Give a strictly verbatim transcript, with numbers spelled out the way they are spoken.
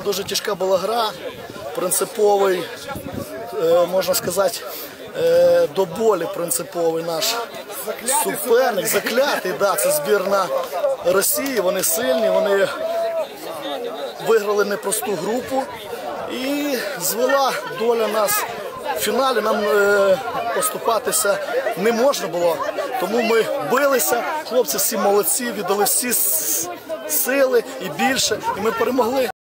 дуже тяжка була гра, принциповий, можна сказати, до болі принциповий наш суперник, заклятий, да, це збірна Росії, вони сильні, вони виграли непросту групу і звела доля нас в фіналі, нам е, поступатися не можна було, тому ми билися, хлопці всі молодці, віддали всі сили і більше, і ми перемогли.